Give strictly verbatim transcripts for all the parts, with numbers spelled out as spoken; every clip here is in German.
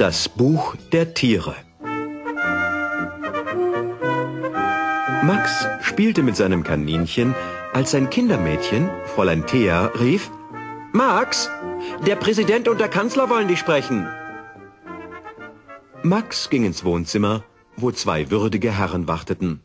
Das Buch der Tiere. Max spielte mit seinem Kaninchen, als sein Kindermädchen, Fräulein Thea, rief: »Max, der Präsident und der Kanzler wollen dich sprechen.« Max ging ins Wohnzimmer, wo zwei würdige Herren warteten.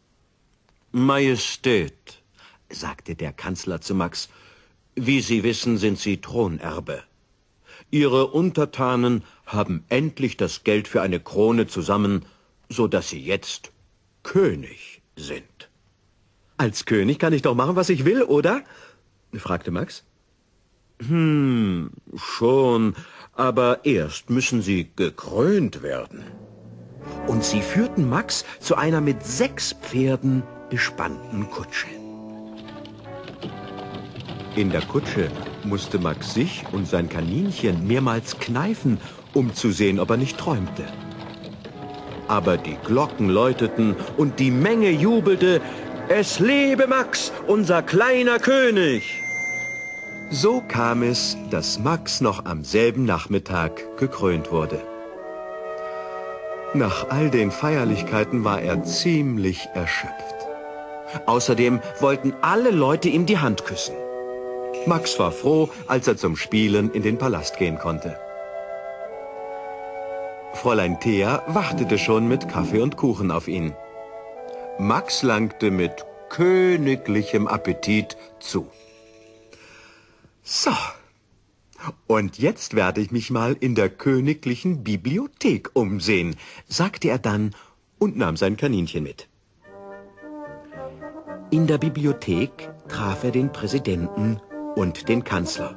»Majestät«, sagte der Kanzler zu Max, »wie Sie wissen, sind Sie Thronerbe. Ihre Untertanen haben endlich das Geld für eine Krone zusammen, so dass Sie jetzt König sind.« »Als König kann ich doch machen, was ich will, oder?« fragte Max. »Hm, schon, aber erst müssen Sie gekrönt werden.« Und sie führten Max zu einer mit sechs Pferden bespannten Kutsche. In der Kutsche musste Max sich und sein Kaninchen mehrmals kneifen, um zu sehen, ob er nicht träumte. Aber die Glocken läuteten und die Menge jubelte: »Es lebe Max, unser kleiner König!« So kam es, dass Max noch am selben Nachmittag gekrönt wurde. Nach all den Feierlichkeiten war er ziemlich erschöpft. Außerdem wollten alle Leute ihm die Hand küssen. Max war froh, als er zum Spielen in den Palast gehen konnte. Fräulein Thea wartete schon mit Kaffee und Kuchen auf ihn. Max langte mit königlichem Appetit zu. »So, und jetzt werde ich mich mal in der königlichen Bibliothek umsehen«, sagte er dann und nahm sein Kaninchen mit. In der Bibliothek traf er den Präsidenten und den Kanzler.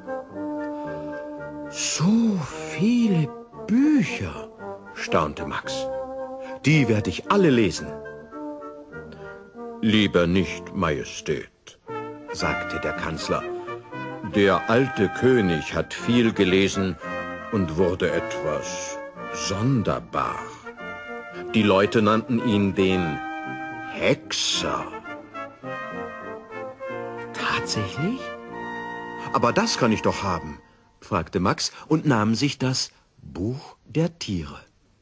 »So viele Bücher«, staunte Max. »Die werde ich alle lesen.« »Lieber nicht, Majestät«, sagte der Kanzler. »Der alte König hat viel gelesen und wurde etwas sonderbar. Die Leute nannten ihn den Hexer.« »Tatsächlich? Aber das kann ich doch haben«, fragte Max und nahm sich das Buch der Tiere.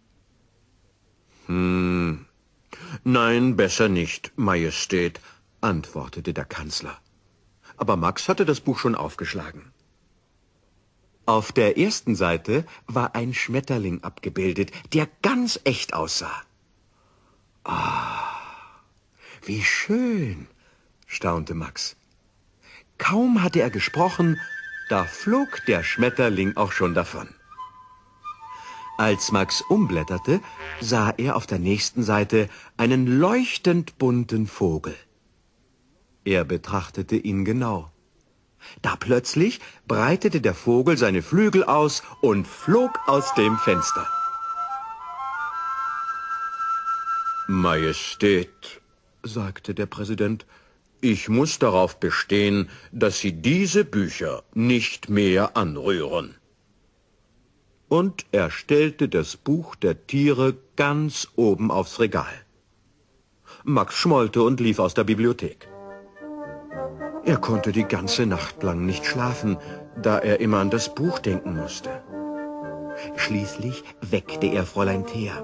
»Hm, nein, besser nicht, Majestät«, antwortete der Kanzler. Aber Max hatte das Buch schon aufgeschlagen. Auf der ersten Seite war ein Schmetterling abgebildet, der ganz echt aussah. »Ah, wie schön«, staunte Max. Kaum hatte er gesprochen, da flog der Schmetterling auch schon davon. Als Max umblätterte, sah er auf der nächsten Seite einen leuchtend bunten Vogel. Er betrachtete ihn genau. Da plötzlich breitete der Vogel seine Flügel aus und flog aus dem Fenster. »Majestät«, sagte der Präsident, »ich muss darauf bestehen, dass Sie diese Bücher nicht mehr anrühren.« Und er stellte das Buch der Tiere ganz oben aufs Regal. Max schmollte und lief aus der Bibliothek. Er konnte die ganze Nacht lang nicht schlafen, da er immer an das Buch denken musste. Schließlich weckte er Fräulein Thea.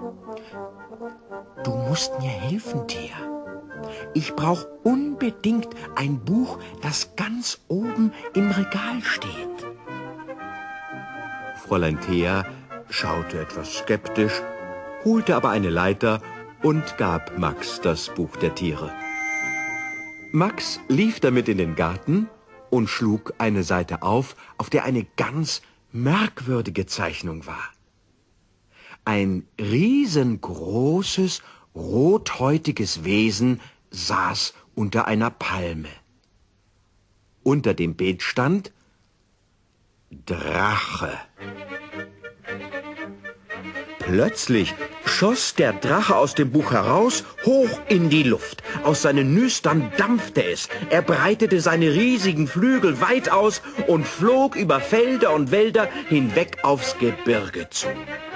»Du musst mir helfen, Thea. Ich brauche unbedingt ein Buch, das ganz oben im Regal steht.« Fräulein Thea schaute etwas skeptisch, holte aber eine Leiter und gab Max das Buch der Tiere. Max lief damit in den Garten und schlug eine Seite auf, auf der eine ganz merkwürdige Zeichnung war. Ein riesengroßes, rothäutiges Wesen saß unter einer Palme. Unter dem Bild stand Drache. Plötzlich schoss der Drache aus dem Buch heraus, hoch in die Luft. Aus seinen Nüstern dampfte es. Er breitete seine riesigen Flügel weit aus und flog über Felder und Wälder hinweg aufs Gebirge zu.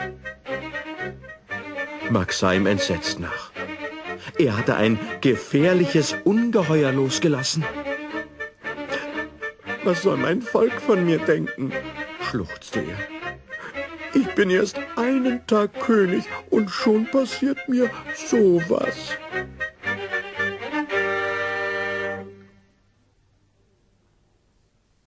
Max sah ihm entsetzt nach. Er hatte ein gefährliches Ungeheuer losgelassen. »Was soll mein Volk von mir denken?«, schluchzte er. »Ich bin erst einen Tag König und schon passiert mir sowas.